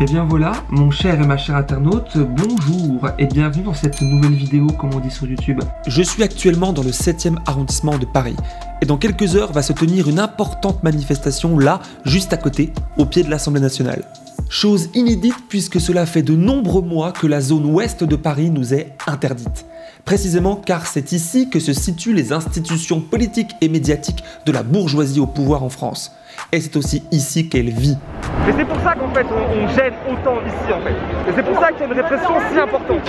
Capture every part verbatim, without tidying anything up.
Et bien voilà, mon cher et ma chère internaute, bonjour et bienvenue dans cette nouvelle vidéo comme on dit sur YouTube. Je suis actuellement dans le septième arrondissement de Paris et dans quelques heures va se tenir une importante manifestation là, juste à côté, au pied de l'Assemblée nationale. Chose inédite puisque cela fait de nombreux mois que la zone ouest de Paris nous est interdite. Précisément car c'est ici que se situent les institutions politiques et médiatiques de la bourgeoisie au pouvoir en France. Et c'est aussi ici qu'elle vit. Et c'est pour ça qu'en fait on, on gêne autant ici en fait. Et c'est pour ça qu'il y a une répression si importante.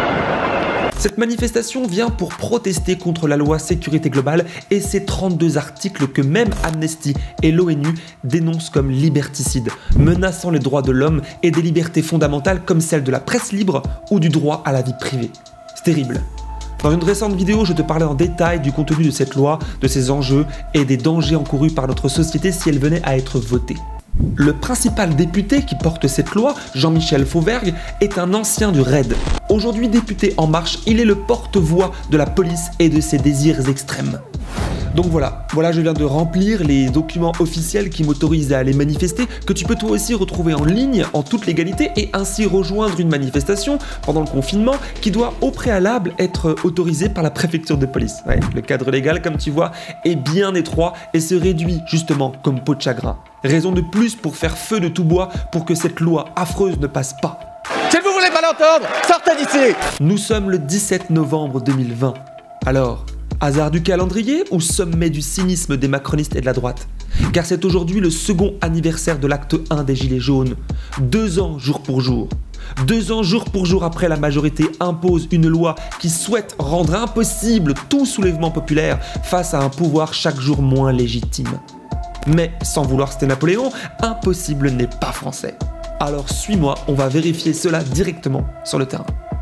Cette manifestation vient pour protester contre la loi sécurité globale et ses trente-deux articles que même Amnesty et l'ONU dénoncent comme liberticides, menaçant les droits de l'homme et des libertés fondamentales comme celle de la presse libre ou du droit à la vie privée. C'est terrible. Dans une récente vidéo, je te parlais en détail du contenu de cette loi, de ses enjeux et des dangers encourus par notre société si elle venait à être votée. Le principal député qui porte cette loi, Jean-Michel Fauvergue, est un ancien du R A I D. Aujourd'hui député En Marche, il est le porte-voix de la police et de ses désirs extrêmes. Donc voilà, voilà je viens de remplir les documents officiels qui m'autorisent à aller manifester, que tu peux toi aussi retrouver en ligne en toute légalité et ainsi rejoindre une manifestation pendant le confinement qui doit au préalable être autorisée par la préfecture de police. Ouais, le cadre légal, comme tu vois, est bien étroit et se réduit justement comme peau de chagrin. Raison de plus pour faire feu de tout bois pour que cette loi affreuse ne passe pas. Si vous voulez pas l'entendre, sortez d'ici! Nous sommes le dix-sept novembre deux mille vingt. Alors, hasard du calendrier ou sommet du cynisme des macronistes et de la droite? Car c'est aujourd'hui le second anniversaire de l'acte un des Gilets jaunes. Deux ans jour pour jour. Deux ans jour pour jour après la majorité impose une loi qui souhaite rendre impossible tout soulèvement populaire face à un pouvoir chaque jour moins légitime. Mais sans vouloir citer Napoléon, impossible n'est pas français. Alors suis-moi, on va vérifier cela directement sur le terrain.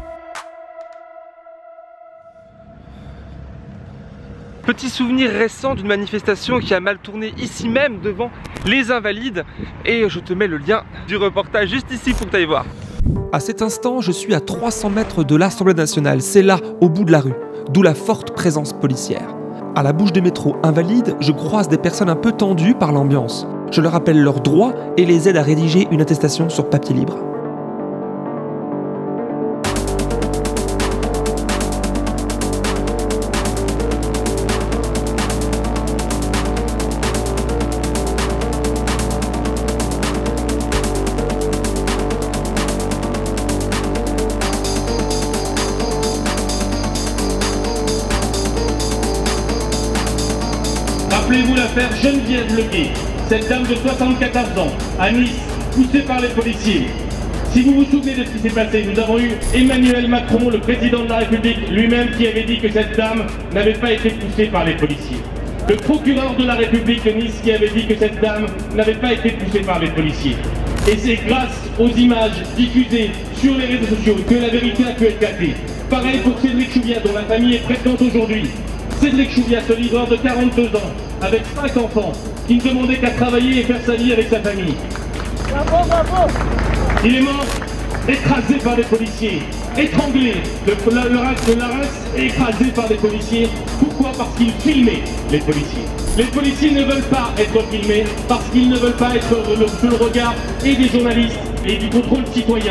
Petit souvenir récent d'une manifestation qui a mal tourné ici même devant les Invalides. Et je te mets le lien du reportage juste ici pour que tu ailles voir. À cet instant, je suis à trois cents mètres de l'Assemblée nationale. C'est là, au bout de la rue, d'où la forte présence policière. À la bouche des métros Invalides, je croise des personnes un peu tendues par l'ambiance. Je leur rappelle leurs droits et les aide à rédiger une attestation sur papier libre. Rappelez-vous l'affaire Geneviève Leguet, cette dame de soixante-quatorze ans, à Nice, poussée par les policiers. Si vous vous souvenez de ce qui s'est passé, nous avons eu Emmanuel Macron, le président de la République, lui-même qui avait dit que cette dame n'avait pas été poussée par les policiers. Le procureur de la République de Nice qui avait dit que cette dame n'avait pas été poussée par les policiers. Et c'est grâce aux images diffusées sur les réseaux sociaux que la vérité a pu éclater. Pareil pour Cédric Chouviat, dont la famille est présente aujourd'hui. Cédric Chouviat, ce livreur de quarante-deux ans, avec cinq enfants, qui ne demandait qu'à travailler et faire sa vie avec sa famille. Bravo, bravo. Il est mort, écrasé par les policiers, étranglé, le, le, le larynx, le larynx écrasé par les policiers. Pourquoi? Parce qu'il filmait les policiers. Les policiers ne veulent pas être filmés parce qu'ils ne veulent pas être sous le regard et des journalistes et du contrôle citoyen.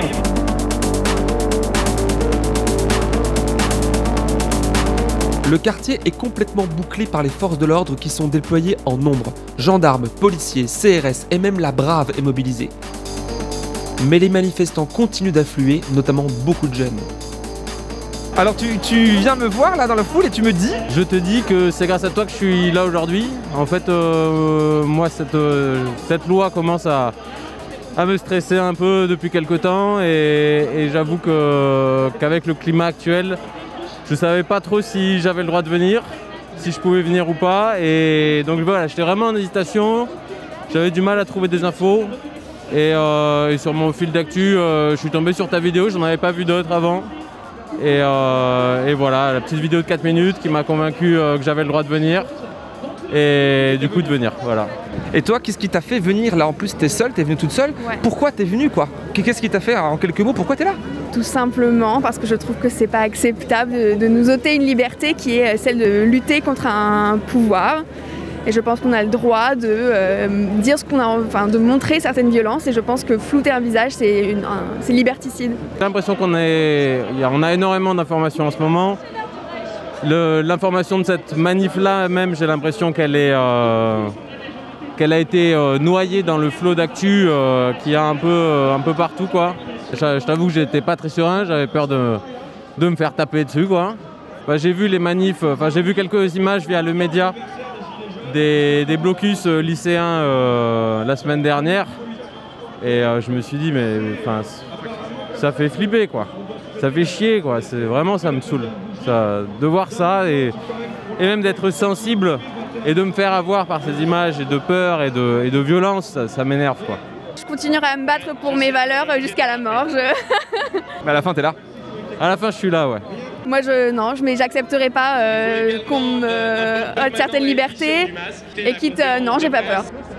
Le quartier est complètement bouclé par les forces de l'ordre qui sont déployées en nombre. Gendarmes, policiers, C R S et même la Brave est mobilisée. Mais les manifestants continuent d'affluer, notamment beaucoup de jeunes. Alors tu, tu viens me voir là dans la foule et tu me dis? Je te dis que c'est grâce à toi que je suis là aujourd'hui. En fait, euh, moi cette, euh, cette loi commence à, à me stresser un peu depuis quelques temps et, et j'avoue que, qu'avec le climat actuel, je savais pas trop si j'avais le droit de venir, si je pouvais venir ou pas. Et donc voilà, j'étais vraiment en hésitation. J'avais du mal à trouver des infos. Et, euh, et sur mon fil d'actu, euh, je suis tombé sur ta vidéo, je n'en avais pas vu d'autres avant. Et, euh, et voilà, la petite vidéo de quatre minutes qui m'a convaincu euh, que j'avais le droit de venir. Et du coup de venir, voilà. Et toi, qu'est-ce qui t'a fait venir là? En plus, t'es seule, t'es venue toute seule. Ouais. Pourquoi t'es venue quoi? Qu'est-ce qui t'a fait, en quelques mots, pourquoi t'es là? Tout simplement parce que je trouve que c'est pas acceptable de, de nous ôter une liberté qui est celle de lutter contre un pouvoir Et je pense qu'on a le droit de euh, dire ce qu'on a, enfin de montrer certaines violences. Et je pense que flouter un visage, c'est une, un, c'est liberticide. J'ai l'impression qu'on est, on a énormément d'informations en ce moment. Le, l'information de cette manif-là, même, j'ai l'impression qu'elle est, euh, qu'elle a été euh, noyée dans le flot d'actu euh, qu'il y a un peu, euh, un peu partout, quoi. Je, je t'avoue que j'étais pas très serein, j'avais peur de, de me faire taper dessus, quoi. Bah, j'ai vu les manifs, enfin j'ai vu quelques images via le média des, des blocus euh, lycéens euh, la semaine dernière, et euh, je me suis dit mais enfin ça fait flipper, quoi. Ça fait chier, quoi. C'est vraiment, ça me saoule. Ça, de voir ça et, et même d'être sensible et de me faire avoir par ces images et de peur et de, et de violence, ça, ça m'énerve, quoi. Je continuerai à me battre pour mes valeurs jusqu'à la mort. Je... Mais à la fin, t'es là? À la fin, je suis là, ouais. Moi, je, non, mais j'accepterai pas euh, qu'on me euh, ôte certaines libertés et quitte, euh, non, j'ai pas peur.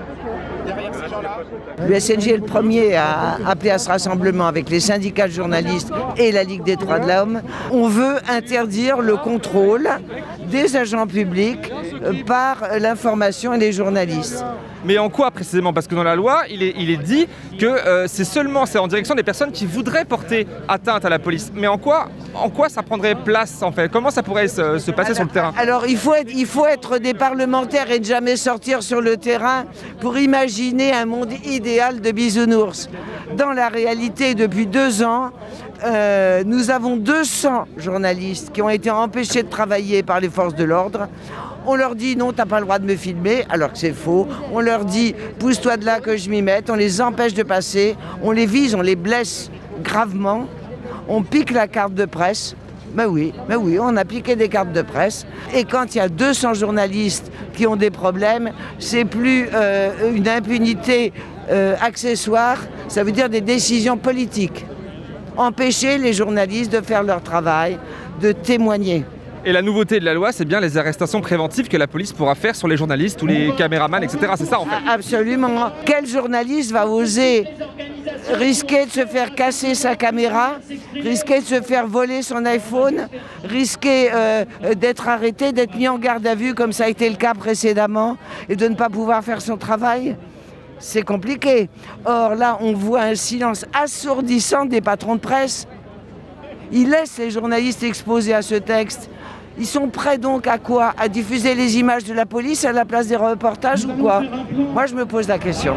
Le S N J est le premier à appeler à ce rassemblement avec les syndicats de journalistes et la Ligue des droits de l'homme. On veut interdire le contrôle des agents publics par l'information et les journalistes. Mais en quoi précisément? Parce que dans la loi, il est, il est dit que euh, c'est seulement c'est en direction des personnes qui voudraient porter atteinte à la police. Mais en quoi, en quoi ça prendrait place en fait? Comment ça pourrait se, se passer alors, sur le terrain? Alors il faut, être, il faut être des parlementaires et ne jamais sortir sur le terrain pour imaginer un monde idéal de bisounours. Dans la réalité, depuis deux ans, euh, nous avons deux cents journalistes qui ont été empêchés de travailler par les forces de l'ordre. On leur dit non, t'as pas le droit de me filmer, alors que c'est faux. On leur dit pousse-toi de là que je m'y mette. On les empêche de passer. On les vise, on les blesse gravement. On pique la carte de presse. Ben oui, ben oui, on a piqué des cartes de presse. Et quand il y a deux cents journalistes qui ont des problèmes, c'est plus euh, une impunité euh, accessoire, ça veut dire des décisions politiques. Empêcher les journalistes de faire leur travail, de témoigner. Et la nouveauté de la loi, c'est bien les arrestations préventives que la police pourra faire sur les journalistes ou les caméramans, et cetera. C'est ça en fait? Absolument. Quel journaliste va oser risquer de se faire casser sa caméra, risquer de se faire voler son iPhone, risquer euh, d'être arrêté, d'être mis en garde à vue comme ça a été le cas précédemment et de ne pas pouvoir faire son travail? C'est compliqué. Or là, on voit un silence assourdissant des patrons de presse. Ils laissent les journalistes exposés à ce texte. Ils sont prêts donc à quoi? À diffuser les images de la police à la place des reportages ou quoi? Moi, je me pose la question.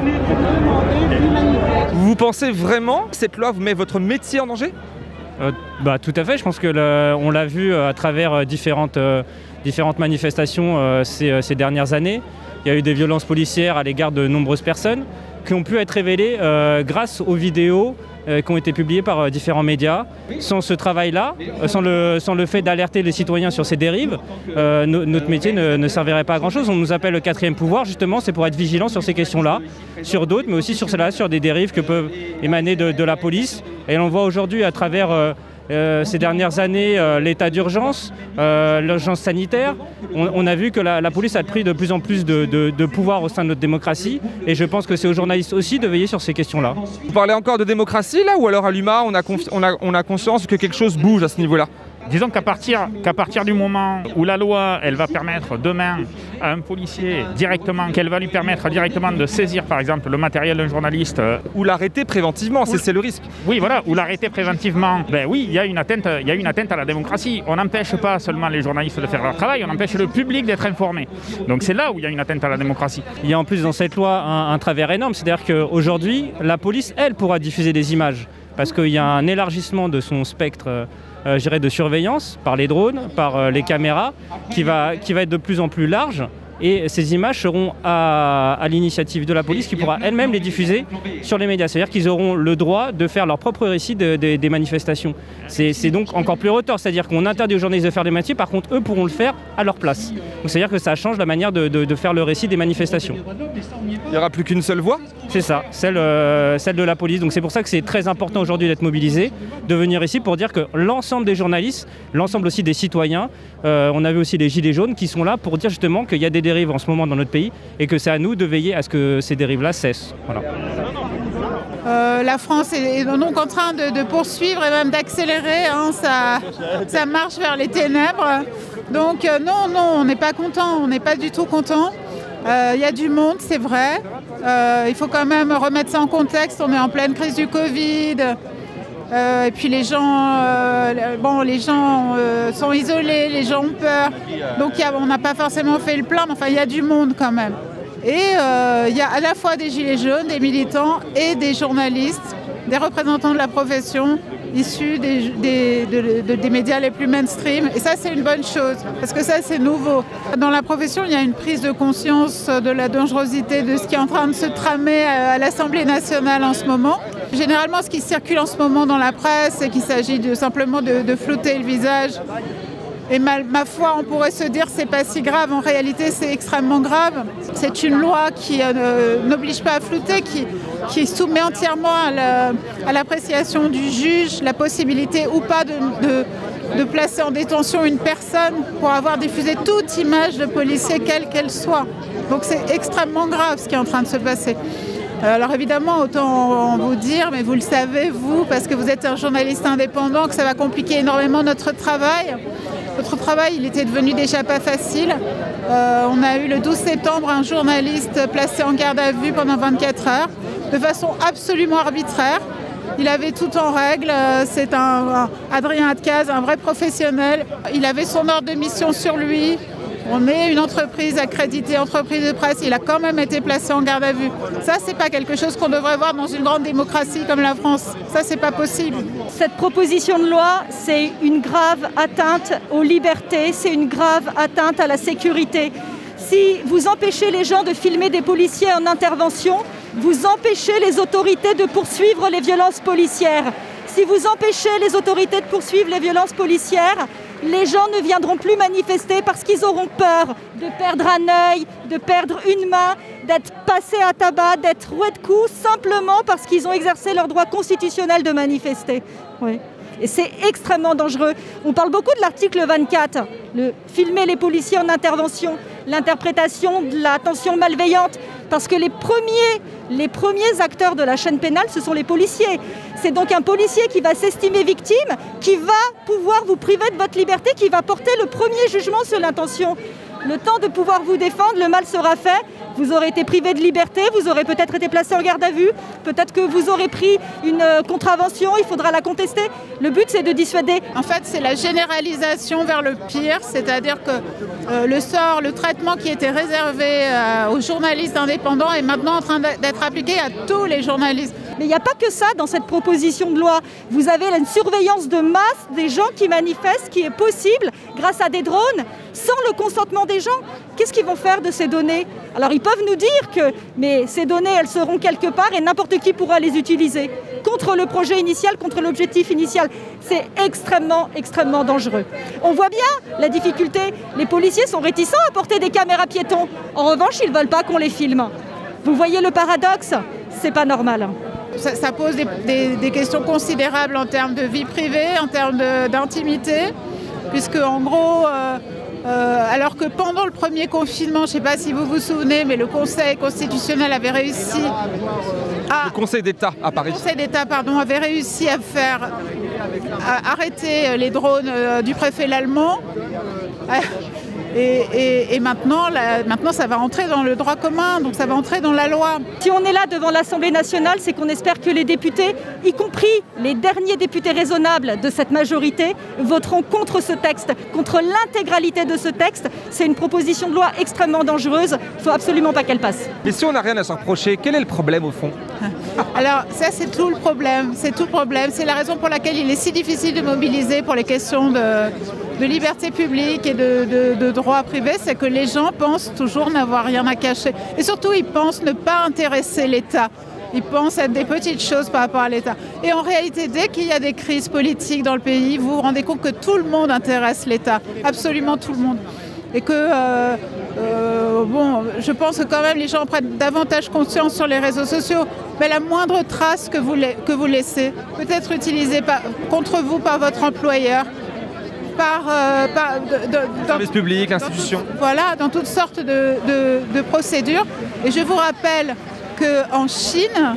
Vous pensez vraiment que cette loi vous met votre métier en danger? euh, bah, Tout à fait. Je pense qu'on l'a vu à travers différentes, euh, différentes manifestations euh, ces, ces dernières années. Il y a eu des violences policières à l'égard de nombreuses personnes qui ont pu être révélées euh, grâce aux vidéos euh, qui ont été publiées par euh, différents médias. Sans ce travail-là, euh, sans, le, sans le fait d'alerter les citoyens sur ces dérives, euh, no, notre métier ne, ne servirait pas à grand-chose. On nous appelle le quatrième pouvoir, justement, c'est pour être vigilant sur ces questions-là, sur d'autres, mais aussi sur cela, sur des dérives que peuvent émaner de, de la police. Et on voit aujourd'hui à travers euh, Euh, ces dernières années, euh, l'état d'urgence, euh, l'urgence sanitaire, on, on a vu que la, la police a pris de plus en plus de, de, de pouvoir au sein de notre démocratie et je pense que c'est aux journalistes aussi de veiller sur ces questions-là. Vous parlez encore de démocratie là ou alors à l'U M A on a, on, a, on a conscience que quelque chose bouge à ce niveau-là? Disons qu'à partir, qu'à partir du moment où la loi, elle va permettre demain à un policier directement, qu'elle va lui permettre directement de saisir par exemple le matériel d'un journaliste. Ou l'arrêter préventivement, c'est, c'est le risque. Oui, voilà, ou l'arrêter préventivement. Ben oui, il y a une atteinte, il y a une atteinte à la démocratie. On n'empêche pas seulement les journalistes de faire leur travail, on empêche le public d'être informé. Donc c'est là où il y a une atteinte à la démocratie. Il y a en plus dans cette loi un, un travers énorme, c'est-à-dire qu'aujourd'hui, la police, elle, pourra diffuser des images. Parce qu'il y a un élargissement de son spectre euh, je dirais de surveillance par les drones, par euh, les caméras, qui va, qui va être de plus en plus large. Et ces images seront à, à l'initiative de la police qui pourra elle-même les diffuser sur les médias. C'est-à-dire qu'ils auront le droit de faire leur propre récit de, de, des manifestations. C'est, c'est donc encore plus retors. C'est-à-dire qu'on interdit aux journalistes de faire des métiers, par contre, eux pourront le faire à leur place. Donc c'est-à-dire que ça change la manière de, de, de faire le récit des manifestations. Il n'y aura plus qu'une seule voix ? C'est ça, celle, euh, celle de la police. Donc c'est pour ça que c'est très important aujourd'hui d'être mobilisé, de venir ici pour dire que l'ensemble des journalistes, l'ensemble aussi des citoyens, euh, on a vu aussi les gilets jaunes qui sont là pour dire justement qu'il y a des dérives en ce moment dans notre pays et que c'est à nous de veiller à ce que ces dérives-là cessent. Voilà. Euh, la France est donc en train de, de poursuivre et même d'accélérer hein, sa, sa marche vers les ténèbres. Donc euh, non, non, on n'est pas content, on n'est pas du tout content. Euh, Il y a du monde, c'est vrai. Euh, il faut quand même remettre ça en contexte. On est en pleine crise du Covid. Euh, et puis les gens, euh, bon, les gens euh, sont isolés, les gens ont peur. Donc y a, on n'a pas forcément fait le plein, mais enfin il y a du monde quand même. Et euh, il y a à la fois des gilets jaunes, des militants et des journalistes, des représentants de la profession issus des, des, de, de, des médias les plus mainstream. Et ça, c'est une bonne chose, parce que ça, c'est nouveau. Dans la profession, il y a une prise de conscience de la dangerosité de ce qui est en train de se tramer à l'Assemblée nationale en ce moment. Généralement, ce qui circule en ce moment dans la presse, c'est qu'il s'agit de, simplement de, de flouter le visage. Et ma, ma foi, on pourrait se dire c'est pas si grave. En réalité, c'est extrêmement grave. C'est une loi qui euh, n'oblige pas à flouter, qui, qui soumet entièrement à l'appréciation la, du juge la possibilité ou pas de, de, de placer en détention une personne pour avoir diffusé toute image de policier, quelle qu'elle soit. Donc c'est extrêmement grave ce qui est en train de se passer. Alors évidemment, autant vous dire, mais vous le savez, vous, parce que vous êtes un journaliste indépendant, que ça va compliquer énormément notre travail. Notre travail, il était devenu déjà pas facile. Euh, on a eu le douze septembre un journaliste placé en garde à vue pendant vingt-quatre heures, de façon absolument arbitraire. Il avait tout en règle. C'est un, un Adrien Atcaz, un vrai professionnel. Il avait son ordre de mission sur lui. On est une entreprise accréditée, entreprise de presse. Il a quand même été placé en garde à vue. Ça, c'est pas quelque chose qu'on devrait voir dans une grande démocratie comme la France. Ça, c'est pas possible. Cette proposition de loi, c'est une grave atteinte aux libertés, c'est une grave atteinte à la sécurité. Si vous empêchez les gens de filmer des policiers en intervention, vous empêchez les autorités de poursuivre les violences policières. Si vous empêchez les autorités de poursuivre les violences policières, les gens ne viendront plus manifester parce qu'ils auront peur de perdre un œil, de perdre une main, d'être passés à tabac, d'être roués de coups, simplement parce qu'ils ont exercé leur droit constitutionnel de manifester. Oui. Et c'est extrêmement dangereux. On parle beaucoup de l'article vingt-quatre, le filmer les policiers en intervention, l'interprétation de la tension malveillante, parce que les premiers, les premiers acteurs de la chaîne pénale, ce sont les policiers. C'est donc un policier qui va s'estimer victime, qui va pouvoir vous priver de votre liberté, qui va porter le premier jugement sur l'intention. Le temps de pouvoir vous défendre, le mal sera fait. Vous aurez été privé de liberté, vous aurez peut-être été placé en garde à vue, peut-être que vous aurez pris une contravention, il faudra la contester. Le but, c'est de dissuader. En fait, c'est la généralisation vers le pire, c'est-à-dire que euh, le sort, le traitement qui était réservé euh, aux journalistes indépendants est maintenant en train d'être appliqué à tous les journalistes. Mais il n'y a pas que ça dans cette proposition de loi. Vous avez une surveillance de masse des gens qui manifestent, qui est possible grâce à des drones, sans le consentement des gens. Qu'est-ce qu'ils vont faire de ces données? Alors ils peuvent nous dire que mais ces données, elles seront quelque part et n'importe qui pourra les utiliser contre le projet initial, contre l'objectif initial. C'est extrêmement, extrêmement dangereux. On voit bien la difficulté. Les policiers sont réticents à porter des caméras piétons. En revanche, ils ne veulent pas qu'on les filme. Vous voyez le paradoxe? C'est pas normal. Ça, ça pose des, des, des questions considérables en termes de vie privée, en termes d'intimité, puisque en gros, euh, euh, alors que pendant le premier confinement, je ne sais pas si vous vous souvenez, mais le Conseil constitutionnel avait réussi à... Le Conseil d'État à Paris. Le Conseil d'État, pardon, avait réussi à faire à arrêter les drones euh, du préfet Lallemand. Euh, Et, et, et maintenant, la, maintenant, ça va entrer dans le droit commun, donc ça va entrer dans la loi. Si on est là devant l'Assemblée nationale, c'est qu'on espère que les députés, y compris les derniers députés raisonnables de cette majorité, voteront contre ce texte, contre l'intégralité de ce texte. C'est une proposition de loi extrêmement dangereuse, il ne faut absolument pas qu'elle passe. Mais si on n'a rien à s'en reprocher, quel est le problème au fond? Alors ça, c'est tout le problème, c'est tout le problème. C'est la raison pour laquelle il est si difficile de mobiliser pour les questions de, de liberté publique et de, de, de droit privé, c'est que les gens pensent toujours n'avoir rien à cacher. Et surtout, ils pensent ne pas intéresser l'État. Ils pensent être des petites choses par rapport à l'État. Et en réalité, dès qu'il y a des crises politiques dans le pays, vous vous rendez compte que tout le monde intéresse l'État, absolument tout le monde. Et que, euh, euh, bon, je pense que quand même les gens prennent davantage conscience sur les réseaux sociaux. Mais la moindre trace que vous, que vous laissez peut être utilisée par, contre vous par votre employeur, par... Euh, par de, de, le service public, l'institution. Voilà, dans toutes sortes de, de, de procédures. Et je vous rappelle qu'en Chine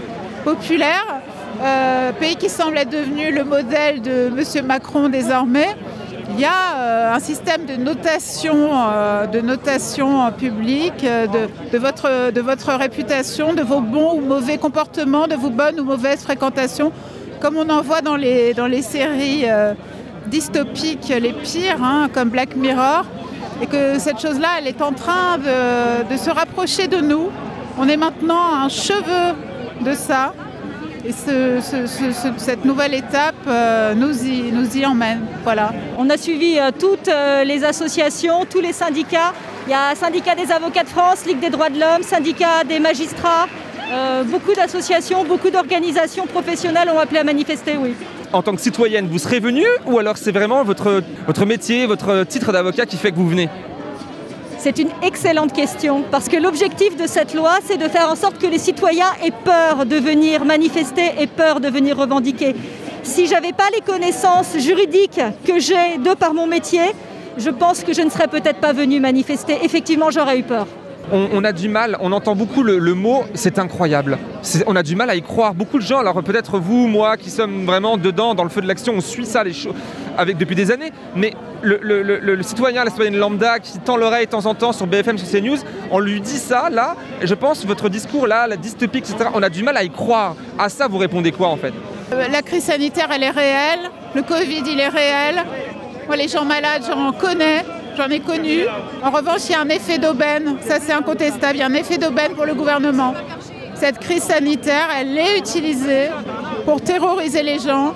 populaire, euh, pays qui semble être devenu le modèle de M. Macron désormais, il y a euh, un système de notation, euh, de notation publique euh, de, de, votre, de votre réputation, de vos bons ou mauvais comportements, de vos bonnes ou mauvaises fréquentations, comme on en voit dans les, dans les séries euh, dystopiques les pires, hein, comme Black Mirror, et que cette chose-là, elle est en train de, de se rapprocher de nous. On est maintenant à un cheveu de ça. Et ce, ce, ce, ce, cette nouvelle étape euh, nous, y, nous y emmène. Voilà. On a suivi euh, toutes euh, les associations, tous les syndicats. Il y a Syndicat des avocats de France, Ligue des droits de l'homme, Syndicat des magistrats. Euh, beaucoup d'associations, beaucoup d'organisations professionnelles ont appelé à manifester, oui. En tant que citoyenne, vous serez venue ou alors c'est vraiment votre, votre métier, votre titre d'avocat qui fait que vous venez ? C'est une excellente question, parce que l'objectif de cette loi, c'est de faire en sorte que les citoyens aient peur de venir manifester et peur de venir revendiquer. Si je n'avais pas les connaissances juridiques que j'ai de par mon métier, je pense que je ne serais peut-être pas venue manifester. Effectivement, j'aurais eu peur. On, on a du mal, on entend beaucoup le, le mot « c'est incroyable ». On a du mal à y croire. Beaucoup de gens, alors peut-être vous, moi, qui sommes vraiment dedans, dans le feu de l'action, on suit ça les choses avec depuis des années, mais le, le, le, le citoyen, la citoyenne lambda qui tend l'oreille de temps en temps sur B F M, sur CNews, on lui dit ça, là, et je pense votre discours, là, la dystopie, et cetera, on a du mal à y croire. À ça, vous répondez quoi, en fait ? La crise sanitaire, elle est réelle. Le Covid, il est réel. Moi, les gens malades, j'en connais. J'en ai connu. En revanche, il y a un effet d'aubaine. Ça, c'est incontestable. Il y a un effet d'aubaine pour le gouvernement. Cette crise sanitaire, elle est utilisée pour terroriser les gens.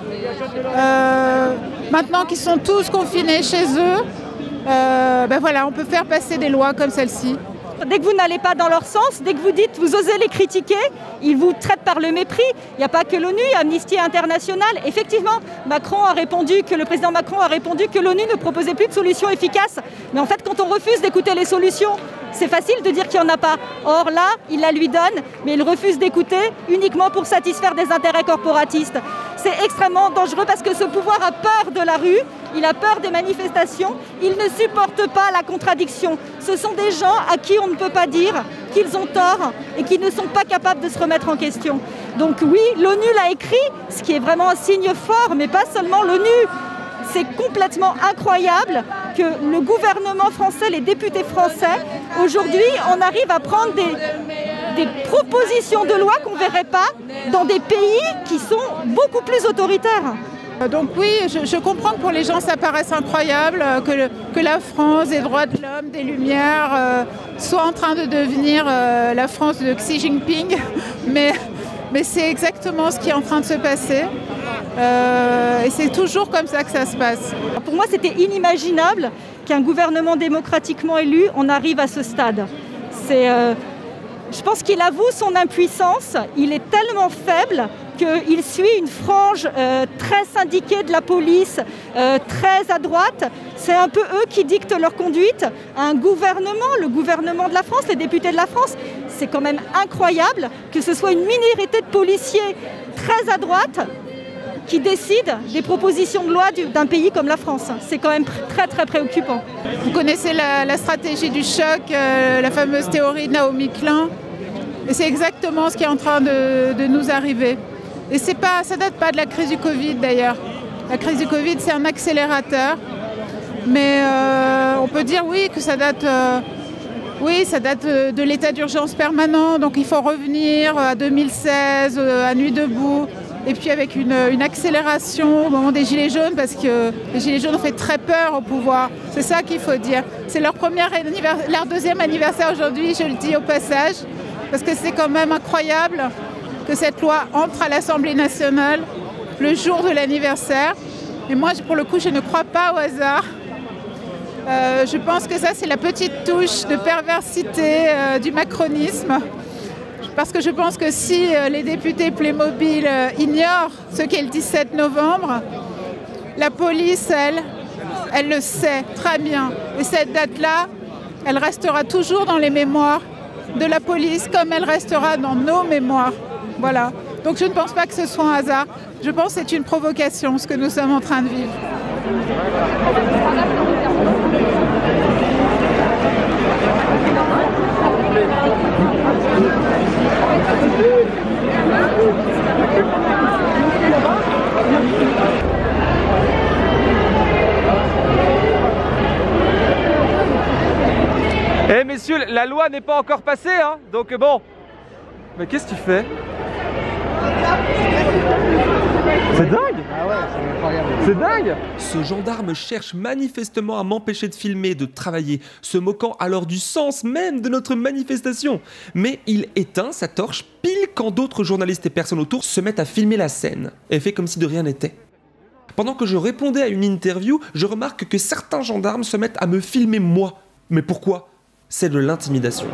Euh, maintenant qu'ils sont tous confinés chez eux, euh, ben voilà, on peut faire passer des lois comme celle-ci. Dès que vous n'allez pas dans leur sens, dès que vous dites, vous osez les critiquer, ils vous traitent par le mépris. Il n'y a pas que l'ONU, il y a Amnesty International. Effectivement, Macron a répondu que le président Macron a répondu que l'ONU ne proposait plus de solutions efficaces. Mais en fait, quand on refuse d'écouter les solutions, c'est facile de dire qu'il n'y en a pas. Or là, il la lui donne, mais il refuse d'écouter uniquement pour satisfaire des intérêts corporatistes. C'est extrêmement dangereux parce que ce pouvoir a peur de la rue, il a peur des manifestations, il ne supporte pas la contradiction. Ce sont des gens à qui on ne peut pas dire qu'ils ont tort et qui ne sont pas capables de se remettre en question. Donc oui, l'ONU l'a écrit, ce qui est vraiment un signe fort, mais pas seulement l'ONU. C'est complètement incroyable que le gouvernement français, les députés français, aujourd'hui, on arrive à prendre des, des propositions de loi qu'on ne verrait pas dans des pays qui sont beaucoup plus autoritaires. Donc oui, je, je comprends que pour les gens ça paraisse incroyable que, le, que la France des droits de l'homme, des Lumières, euh, soit en train de devenir euh, la France de Xi Jinping, mais, mais c'est exactement ce qui est en train de se passer. Euh, et c'est toujours comme ça que ça se passe. Pour moi, c'était inimaginable qu'un gouvernement démocratiquement élu, on arrive à ce stade. C'est, euh, je pense qu'il avoue son impuissance, il est tellement faible qu'il suit une frange euh, très syndiquée de la police, euh, très à droite. C'est un peu eux qui dictent leur conduite à un gouvernement, le gouvernement de la France, les députés de la France. C'est quand même incroyable que ce soit une minorité de policiers très à droite qui décide des propositions de loi d'un pays comme la France. C'est quand même très très préoccupant. Vous connaissez la, la stratégie du choc, euh, la fameuse théorie de Naomi Klein. Et c'est exactement ce qui est en train de, de nous arriver. Et c'est pas, ça ne date pas de la crise du Covid d'ailleurs. La crise du Covid, c'est un accélérateur. Mais euh, on peut dire oui que ça date, euh, oui, ça date de, de l'état d'urgence permanent. Donc il faut revenir à deux mille seize, à Nuit debout. Et puis avec une, une accélération au moment des Gilets jaunes, parce que les Gilets jaunes ont fait très peur au pouvoir. C'est ça qu'il faut dire. C'est leur, leur deuxième anniversaire aujourd'hui, je le dis au passage, parce que c'est quand même incroyable que cette loi entre à l'Assemblée nationale le jour de l'anniversaire. Et moi, pour le coup, je ne crois pas au hasard. Euh, je pense que ça, c'est la petite touche de perversité euh, du macronisme. Parce que je pense que si euh, les députés Playmobil euh, ignorent ce qu'est le dix-sept novembre, la police, elle, elle le sait très bien. Et cette date-là, elle restera toujours dans les mémoires de la police, comme elle restera dans nos mémoires. Voilà. Donc je ne pense pas que ce soit un hasard. Je pense que c'est une provocation, ce que nous sommes en train de vivre. loi n'est pas encore passée, hein, donc bon. Mais qu'est-ce que tu fais? C'est dingue! Ah ouais, c'est incroyable. C'est dingue! Ce gendarme cherche manifestement à m'empêcher de filmer, de travailler, se moquant alors du sens même de notre manifestation. Mais il éteint sa torche pile quand d'autres journalistes et personnes autour se mettent à filmer la scène et fait comme si de rien n'était. Pendant que je répondais à une interview, je remarque que certains gendarmes se mettent à me filmer moi. Mais pourquoi? C'est de l'intimidation.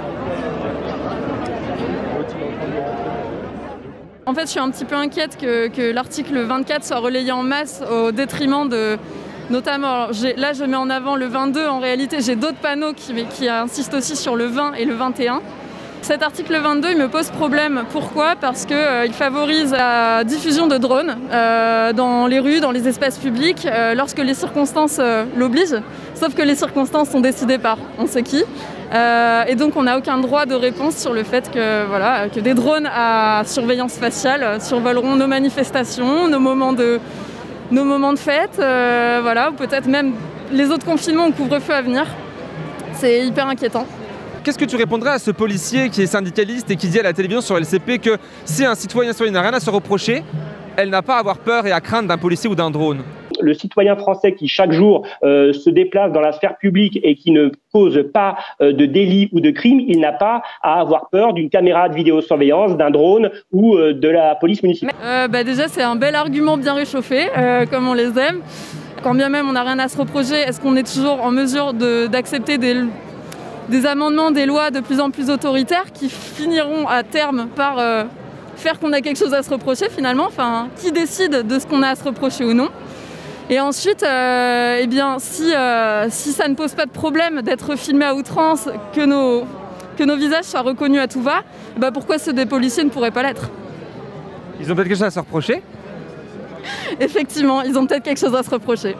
En fait, je suis un petit peu inquiète que, que l'article vingt-quatre soit relayé en masse au détriment de... Notamment, alors, là je mets en avant le vingt-deux, en réalité j'ai d'autres panneaux qui, qui insistent aussi sur le vingt et le vingt et un. Cet article vingt-deux, il me pose problème. Pourquoi? Parce qu'il euh, favorise la diffusion de drones euh, dans les rues, dans les espaces publics, euh, lorsque les circonstances euh, l'obligent. Sauf que les circonstances sont décidées par on sait qui. Euh, et donc on n'a aucun droit de réponse sur le fait que, voilà, que des drones à surveillance faciale survoleront nos manifestations, nos moments de, nos moments de fête, euh, voilà, ou peut-être même les autres confinements ou couvre-feu à venir. C'est hyper inquiétant. Qu'est-ce que tu répondrais à ce policier qui est syndicaliste et qui dit à la télévision sur L C P que si un citoyen citoyen n'a rien à se reprocher, elle n'a pas à avoir peur et à craindre d'un policier ou d'un drone? Le citoyen français qui chaque jour euh, se déplace dans la sphère publique et qui ne cause pas euh, de délit ou de crime, il n'a pas à avoir peur d'une caméra de vidéosurveillance, d'un drone ou euh, de la police municipale. Euh, bah déjà c'est un bel argument bien réchauffé, euh, comme on les aime. Quand bien même on n'a rien à se reprocher, est-ce qu'on est toujours en mesure de, d'accepter des, des amendements, des lois de plus en plus autoritaires qui finiront à terme par euh, faire qu'on a quelque chose à se reprocher finalement? Enfin, qui décide de ce qu'on a à se reprocher ou non? Et ensuite, euh, eh bien, si, euh, si ça ne pose pas de problème d'être filmé à outrance, que nos, que nos visages soient reconnus à tout va, bah pourquoi ceux des policiers ne pourraient pas l'être? Ils ont peut-être quelque chose à se reprocher? Effectivement, ils ont peut-être quelque chose à se reprocher.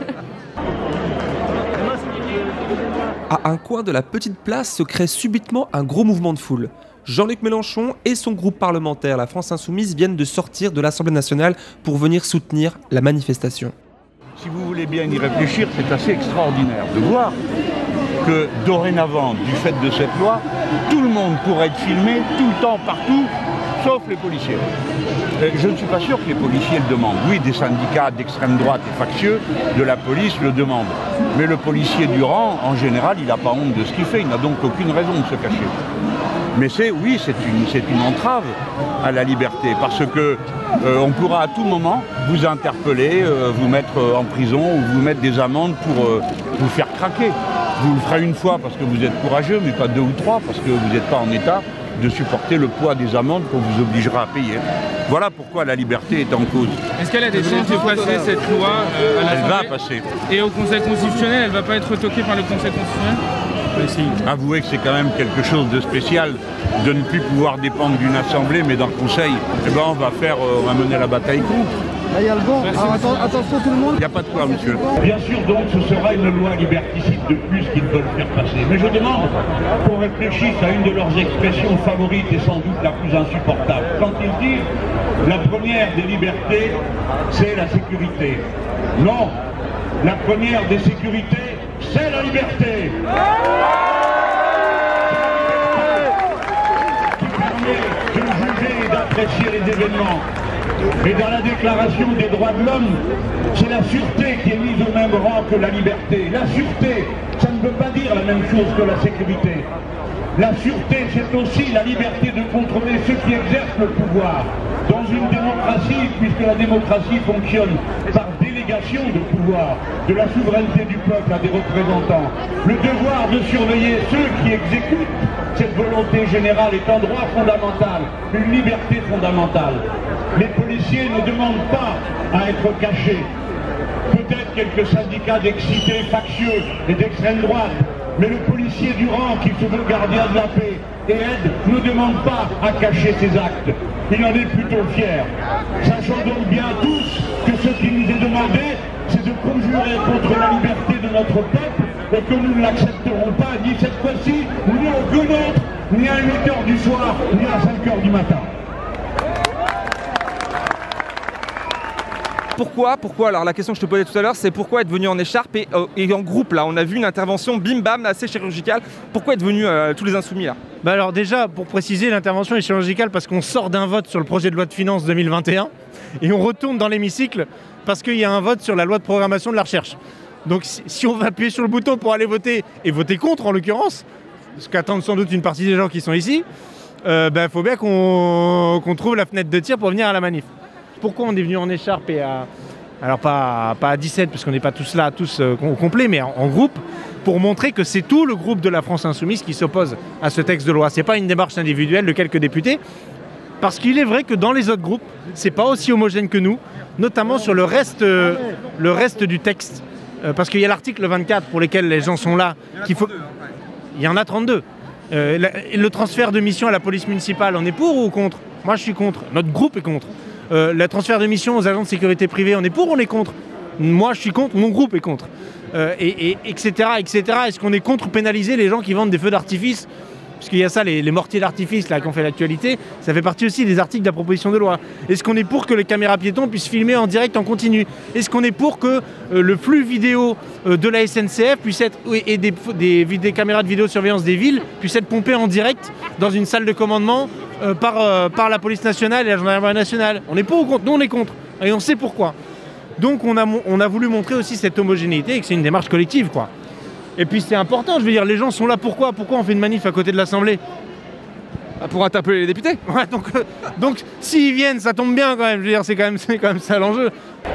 À un coin de la petite place se crée subitement un gros mouvement de foule. Jean-Luc Mélenchon et son groupe parlementaire, la France Insoumise, viennent de sortir de l'Assemblée nationale pour venir soutenir la manifestation. Si vous voulez bien y réfléchir, c'est assez extraordinaire de voir que dorénavant, du fait de cette loi, tout le monde pourrait être filmé tout le temps, partout, sauf les policiers. Je ne suis pas sûr que les policiers le demandent. Oui, des syndicats d'extrême droite et factieux de la police le demandent. Mais le policier du rang, en général, il n'a pas honte de ce qu'il fait. Il n'a donc aucune raison de se cacher. Mais c'est, oui, c'est une, c'est une entrave à la liberté, parce que euh, on pourra à tout moment vous interpeller, euh, vous mettre en prison ou vous mettre des amendes pour euh, vous faire craquer. Vous le ferez une fois parce que vous êtes courageux, mais pas deux ou trois parce que vous n'êtes pas en état de supporter le poids des amendes qu'on vous obligera à payer. Voilà pourquoi la liberté est en cause. Est-ce qu'elle a des chances de passer cette loi euh, à l'Assemblée? Elle va passer. Et au Conseil constitutionnel, elle ne va pas être retoquée par le Conseil constitutionnel? Avouez que c'est quand même quelque chose de spécial de ne plus pouvoir dépendre d'une assemblée mais d'un conseil. Eh ben on va faire, euh, on va mener la bataille contre. Là, il y a le vent. Alors, atten attention tout le monde. Il n'y a pas de quoi, monsieur. Bien sûr, donc, ce sera une loi liberticide de plus qu'ils veulent faire passer. Mais je demande qu'on réfléchisse à une de leurs expressions favorites et sans doute la plus insupportable. Quand ils disent la première des libertés, c'est la sécurité. Non, la première des sécurités, c'est la liberté. Qui permet de juger et d'apprécier les événements. Et dans la déclaration des droits de l'homme, c'est la sûreté qui est mise au même rang que la liberté. La sûreté, ça ne veut pas dire la même chose que la sécurité. La sûreté, c'est aussi la liberté de contrôler ceux qui exercent le pouvoir. Dans une démocratie, puisque la démocratie fonctionne par délégation de pouvoir, de la souveraineté du peuple à des représentants, le devoir de surveiller ceux qui exécutent cette volonté générale est un droit fondamental, une liberté fondamentale. Les policiers ne demandent pas à être cachés. Peut-être quelques syndicats d'excités factieux et d'extrême droite, mais le policier du rang qui se veut gardien de la paix et aide ne demande pas à cacher ses actes. Il en est plutôt fier. Sachant donc bien tous que ce qui nous est demandé, c'est de conjurer contre la liberté de notre peuple et que nous ne l'accepterons pas ni cette fois-ci, ni au guenôtre, ni à huit heures du soir, ni à cinq heures du matin. Pourquoi, pourquoi Alors la question que je te posais tout à l'heure, c'est pourquoi être venu en écharpe et, euh, et en groupe là. On a vu une intervention bim bam assez chirurgicale. Pourquoi être venu euh, tous les insoumis là? Bah alors déjà, pour préciser, l'intervention est chirurgicale parce qu'on sort d'un vote sur le projet de loi de finances deux mille vingt et un et on retourne dans l'hémicycle parce qu'il y a un vote sur la loi de programmation de la recherche. Donc si, si on va appuyer sur le bouton pour aller voter, et voter contre en l'occurrence, ce qu'attendent sans doute une partie des gens qui sont ici, il euh, bah, faut bien qu'on qu'on trouve la fenêtre de tir pour venir à la manif. Pourquoi on est venu en écharpe et à... Alors pas, pas à dix-sept, parce qu'on n'est pas tous là, tous euh, au complet, mais en, en groupe, pour montrer que c'est tout le groupe de la France Insoumise qui s'oppose à ce texte de loi. C'est pas une démarche individuelle de quelques députés, parce qu'il est vrai que dans les autres groupes, c'est pas aussi homogène que nous, notamment sur le reste, euh, le reste du texte. Euh, parce qu'il y a l'article vingt-quatre pour lequel les gens sont là, qu'il faut... Il y en a trente-deux. Euh, la, le transfert de mission à la police municipale, on est pour ou contre? Moi je suis contre, notre groupe est contre. Euh, le transfert de mission aux agents de sécurité privée, on est pour ou on est contre? Moi je suis contre, mon groupe est contre. Euh, et, et, etc. etc. Est-ce qu'on est contre pénaliser les gens qui vendent des feux d'artifice? Parce qu'il y a ça, les, les mortiers d'artifice là qui ont fait l'actualité, ça fait partie aussi des articles de la proposition de loi. Est-ce qu'on est pour que les caméras piétons puissent filmer en direct en continu? Est-ce qu'on est pour que euh, le flux vidéo euh, de la S N C F puisse être, et des, des, des caméras de vidéosurveillance des villes puissent être pompées en direct dans une salle de commandement euh, par, euh, par la police nationale et la gendarmerie nationale? On est pour ou contre? Nous on est contre, et on sait pourquoi. Donc on a, on a voulu montrer aussi cette homogénéité et que c'est une démarche collective, quoi. Et puis c'est important, je veux dire, les gens sont là pourquoi? Pourquoi on fait une manif à côté de l'Assemblée? Pour interpeller les députés. Ouais, donc, euh, donc s'ils viennent, ça tombe bien quand même, je veux dire, c'est quand même, c'est quand même ça l'enjeu.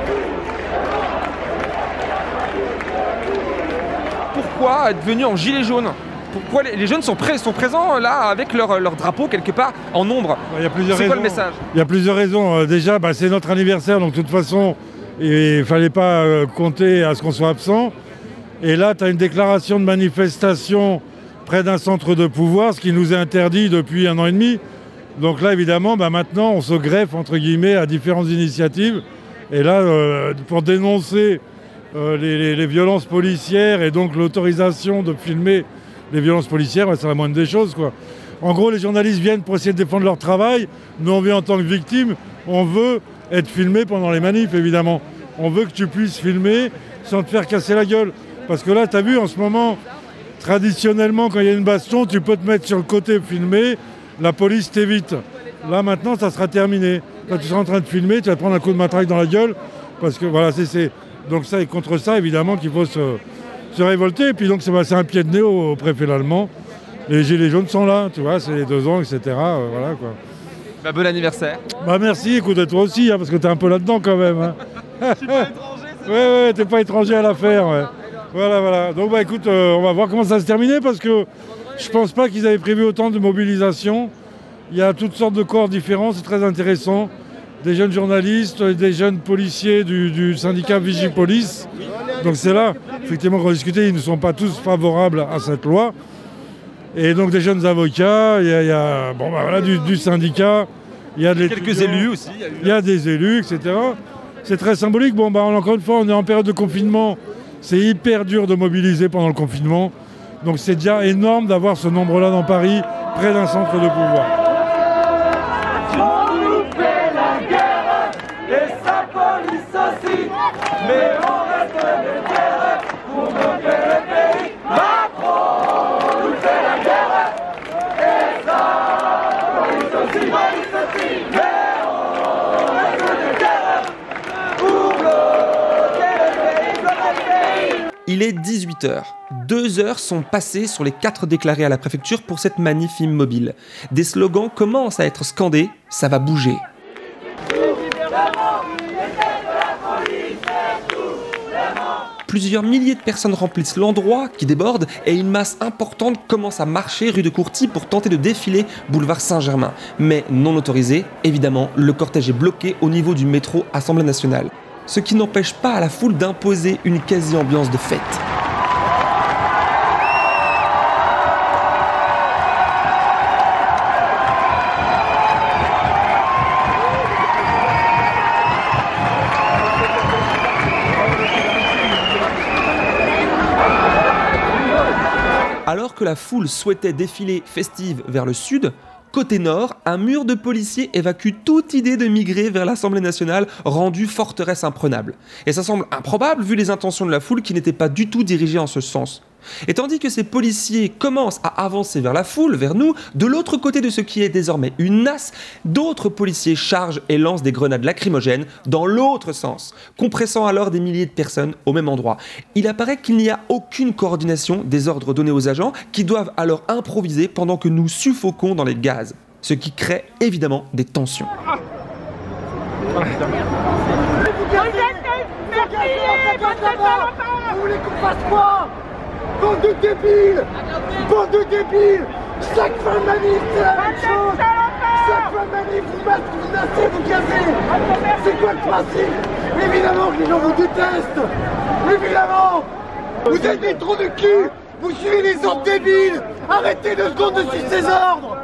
Pourquoi être venu en gilet jaune? Pourquoi les, les jeunes sont, pré sont présents là avec leur, leur drapeau quelque part en nombre? Il y a plusieurs C'est raisons. quoi le message? Il y a plusieurs raisons. Euh, déjà, bah, c'est notre anniversaire, donc de toute façon, il ne fallait pas euh, compter à ce qu'on soit absent. Et là, tu as une déclaration de manifestation près d'un centre de pouvoir, ce qui nous est interdit depuis un an et demi. Donc là, évidemment, bah, maintenant, on se greffe, entre guillemets, à différentes initiatives. Et là, euh, pour dénoncer euh, les, les, les violences policières et donc l'autorisation de filmer les violences policières, bah, c'est la moindre des choses, quoi. En gros, les journalistes viennent pour essayer de défendre leur travail. Nous, on vient en tant que victime. On veut être filmé pendant les manifs, évidemment. On veut que tu puisses filmer sans te faire casser la gueule. Parce que là, tu as vu, en ce moment, traditionnellement, quand il y a une baston, tu peux te mettre sur le côté filmer, la police t'évite. Là, maintenant, ça sera terminé. Quand tu seras en train de filmer, tu vas te prendre un coup de matraque dans la gueule. Parce que voilà, c'est... Donc ça, et contre ça, évidemment, qu'il faut se, se révolter. Et puis donc, c'est un pied de nez au, au préfet allemand. Les gilets jaunes sont là, tu vois, c'est les deux ans, et cetera. Euh, voilà, quoi. Bah, bon anniversaire. Bah merci, écoute, et toi aussi, hein, parce que t'es un peu là-dedans quand même. Hein. Je suis pas étranger, c'est Ouais, ouais, t'es pas étranger à l'affaire, ouais. Voilà, voilà. Donc, bah écoute, euh, on va voir comment ça va se terminer parce que je pense pas qu'ils avaient prévu autant de mobilisation. Il y a toutes sortes de corps différents, c'est très intéressant. Des jeunes journalistes, des jeunes policiers du, du syndicat Vigipolice. Donc, c'est là, effectivement, qu'on discutait, ils ne sont pas tous favorables à cette loi. Et donc, des jeunes avocats, il y a, il y a bon, bah, voilà, du, du syndicat, il y a des quelques élus aussi. Il y a, eu... il y a des élus, et cetera. C'est très symbolique. Bon, bah, encore une fois, on est en période de confinement. C'est hyper dur de mobiliser pendant le confinement. Donc c'est déjà énorme d'avoir ce nombre-là dans Paris, près d'un centre de pouvoir. On nous fait la guerre, et sa police aussi, mais on reste des terres pour bloquer le pays. Macron nous fait la guerre, et sa police aussi, police aussi, mais on reste des terres pour bloquer le pays, bloquer le pays. Il est dix-huit heures. Deux heures sont passées sur les quatre déclarés à la préfecture pour cette manif immobile. Des slogans commencent à être scandés, ça va bouger. Plusieurs milliers de personnes remplissent l'endroit qui déborde et une masse importante commence à marcher rue de Courtille pour tenter de défiler boulevard Saint-Germain. Mais non autorisé, évidemment, le cortège est bloqué au niveau du métro Assemblée nationale. Ce qui n'empêche pas à la foule d'imposer une quasi-ambiance de fête. Alors que la foule souhaitait défiler festive vers le sud, Côté nord, un mur de policiers évacue toute idée de migrer vers l'Assemblée nationale, rendue forteresse imprenable. Et ça semble improbable vu les intentions de la foule qui n'étaient pas du tout dirigées en ce sens. Et tandis que ces policiers commencent à avancer vers la foule, vers nous, de l'autre côté de ce qui est désormais une nasse, d'autres policiers chargent et lancent des grenades lacrymogènes dans l'autre sens, compressant alors des milliers de personnes au même endroit. Il apparaît qu'il n'y a aucune coordination des ordres donnés aux agents qui doivent alors improviser pendant que nous suffoquons dans les gaz, ce qui crée évidemment des tensions. Vous voulez qu'on fasse quoi? Bande de débiles! Bande de débiles! Chaque fin de manif, c'est la même chose! Chaque fin de manif, vous battez, vous menacez, vous cassez! C'est quoi le principe? Évidemment que les gens vous détestent! Évidemment! Vous êtes des trous de cul! Vous suivez les ordres débiles! Arrêtez deux secondes de suivre ces ordres!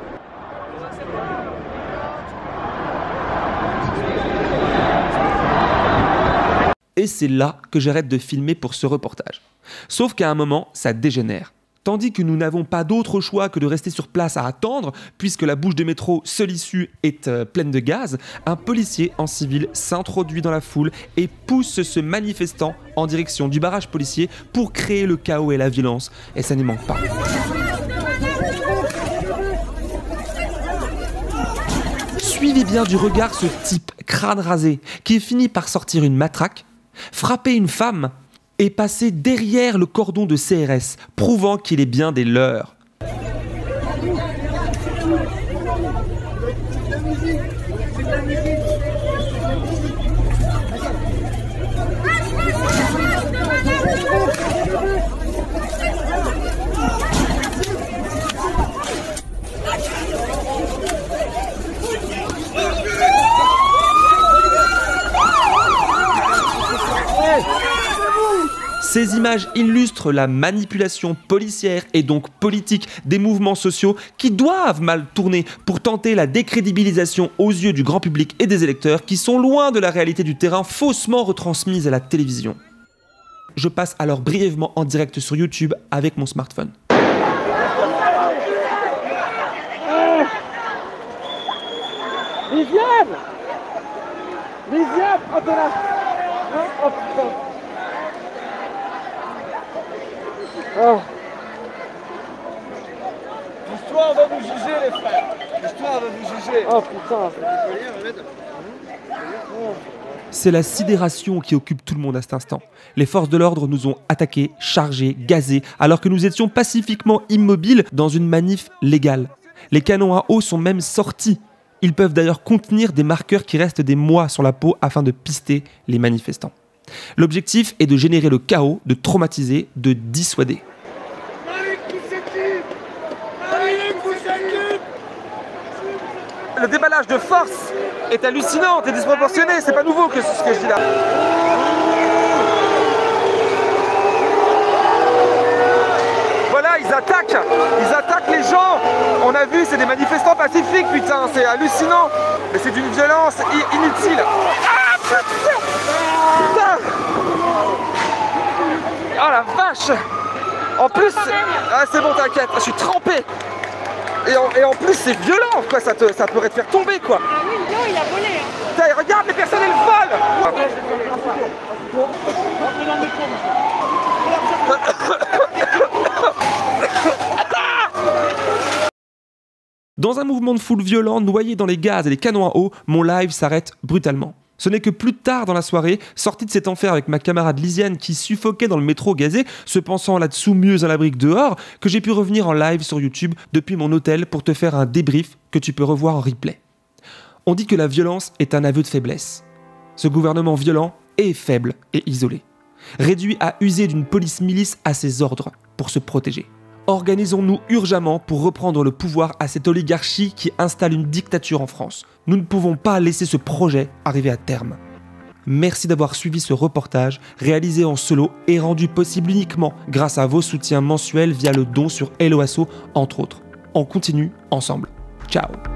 Et c'est là que j'arrête de filmer pour ce reportage. Sauf qu'à un moment, ça dégénère. Tandis que nous n'avons pas d'autre choix que de rester sur place à attendre, puisque la bouche de métro, seule issue, est euh, pleine de gaz, un policier en civil s'introduit dans la foule et pousse ce manifestant en direction du barrage policier pour créer le chaos et la violence. Et ça n'y manque pas. Suivez bien du regard ce type crâne rasé qui finit par sortir une matraque, frapper une femme et passer derrière le cordon de C R S, prouvant qu'il est bien des leurs. Ces images illustrent la manipulation policière et donc politique des mouvements sociaux qui doivent mal tourner pour tenter la décrédibilisation aux yeux du grand public et des électeurs qui sont loin de la réalité du terrain faussement retransmise à la télévision. Je passe alors brièvement en direct sur YouTube avec mon smartphone. Viviane! Viviane! Oh, de la... Oh, putain! Oh. L'histoire va vous juger, les frères. L'histoire va vous juger. Oh putain. C'est la sidération qui occupe tout le monde à cet instant. Les forces de l'ordre nous ont attaqués, chargés, gazés, alors que nous étions pacifiquement immobiles dans une manif légale. Les canons à eau sont même sortis. Ils peuvent d'ailleurs contenir des marqueurs qui restent des mois sur la peau afin de pister les manifestants. L'objectif est de générer le chaos, de traumatiser, de dissuader. Le déballage de force est hallucinant et disproportionné, c'est pas nouveau que ce que je dis là. Voilà, ils attaquent, ils attaquent les gens. On a vu, c'est des manifestants pacifiques, putain, c'est hallucinant. Mais c'est d'une violence inutile. Ah, putain. Oh la vache! En plus, ah, c'est bon, t'inquiète, je suis trempé. Et en, et en plus, c'est violent, quoi. Ça, te, ça pourrait te faire tomber, quoi. Ah oui, non, il a volé. Hein. Putain, regarde, les personnes, elles volent. Dans un mouvement de foule violent, noyé dans les gaz et les canons à eau, mon live s'arrête brutalement. Ce n'est que plus tard dans la soirée, sorti de cet enfer avec ma camarade Lisiane qui suffoquait dans le métro gazé, se pensant là-dessous mieux à l'abri que dehors, que j'ai pu revenir en live sur YouTube depuis mon hôtel pour te faire un débrief que tu peux revoir en replay. On dit que la violence est un aveu de faiblesse. Ce gouvernement violent est faible et isolé, réduit à user d'une police-milice à ses ordres pour se protéger. Organisons-nous urgemment pour reprendre le pouvoir à cette oligarchie qui installe une dictature en France. Nous ne pouvons pas laisser ce projet arriver à terme. Merci d'avoir suivi ce reportage réalisé en solo et rendu possible uniquement grâce à vos soutiens mensuels via le don sur Helloasso entre autres. On continue ensemble. Ciao.